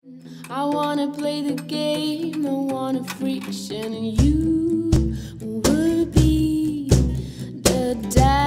I wanna play the game, I want a friction, and you would be the dad.